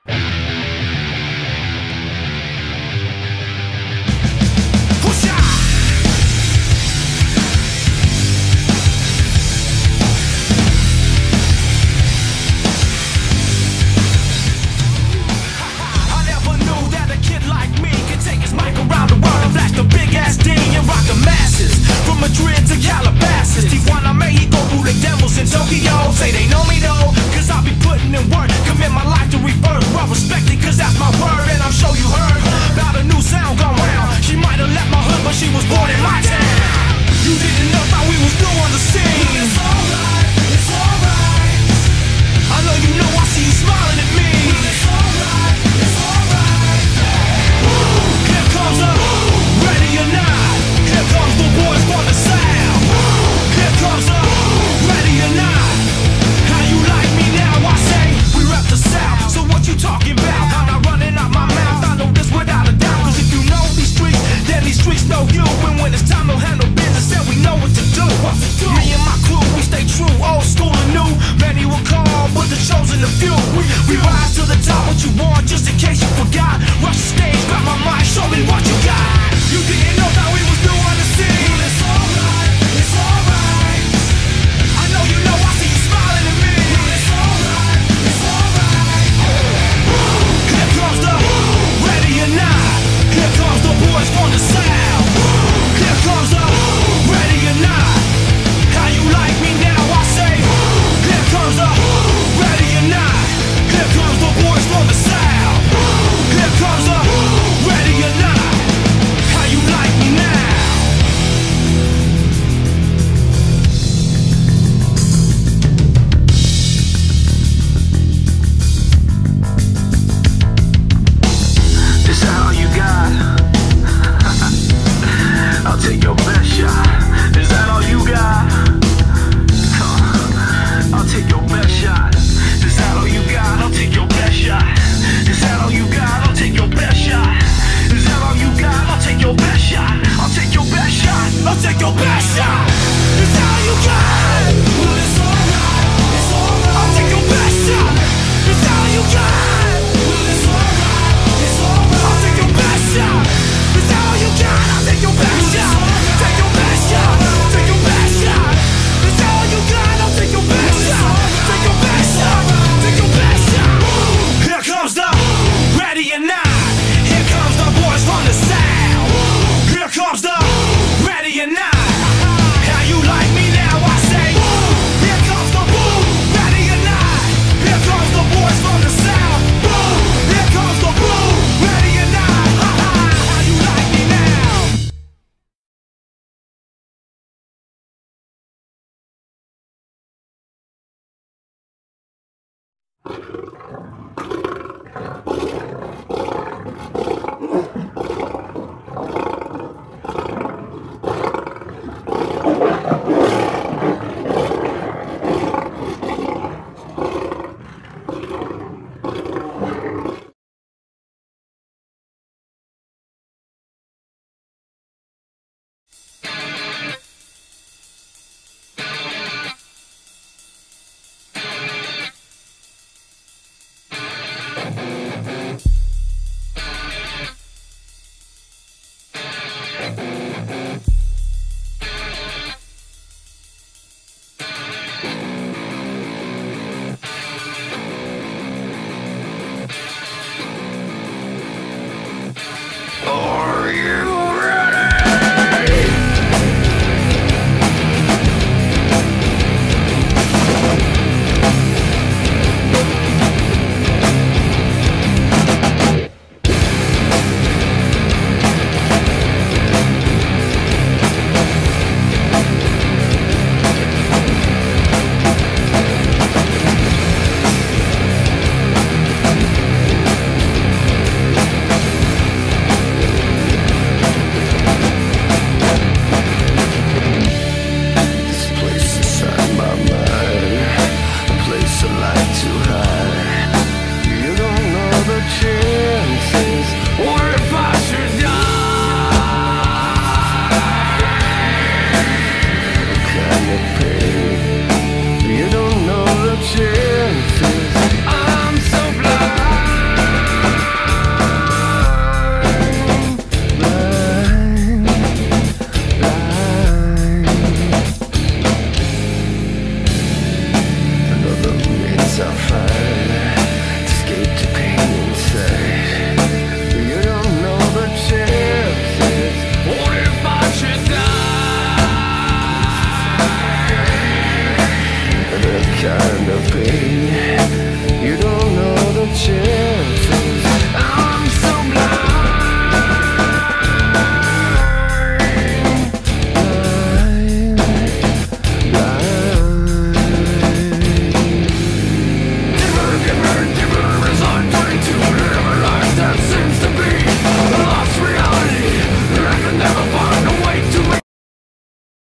Madrid to Calabasas, Tijuana, Mexico, Bullet in Tokyo. Say they know me though, cause I be putting in work. Commit my life to rebirth, well respected cause that's my word. And I'm sure you heard about a new sound gone round. She might have left my hood but she was born in my town. You didn't know how we was new on the scene. It's alright, it's alright. I know you know I see you smiling at me. It's alright, it's alright. Here comes the ready or not. Here comes the boys from the south. Here comes the ready or not. How you like me now? I say we rep the south. So what you talking about? I'm not running out my mouth. I know this without a doubt. Cause if you know these streets, then these streets know you. And when it's time to handle business, then we know what to do. Me and my crew, we stay true, old school and new. Many will call, but the chosen a few. We rise to the top. What you want, just in case you forgot. Rush the stage, grab my mic, show me what you got. You didn't know that we was new on the scene. It's alright, it's alright. I know you know I see you smiling at me. It's alright, it's alright. Here comes the ready or not. Here comes the boys from the south. Here comes the ready or not. How you like me now? I say. Here comes the ready or not. Here comes the boys from the south. Here comes the ready or not. How you like me now? Is that all you got? I'll take your best shot. Is that all you got? I'll take your best shot. Is that all you got? I'll take your best shot. Is that all you got? I'll take your best shot. Is that all you got? I'll take your best shot. I'll take your best shot. I'll take your best shot. Is that all you got? Well, it's alright. It's alright. I'll take your best shot. Is that all you got? Well, it's alright. It's alright. I'll take your best shot. Is that all you got? I'll take your best shot. Take your best shot. Take your best shot. Is that all you got? I'll take your best shot. Take your best shot. Take your best shot. Here comes the ready or not. Here comes the boys from the south. Here comes the ready or not. How you like me now? I say. Here comes the boom, ready or not. Here comes the boys from the south. Boom. Here comes the boom, ready or not. How you like me now?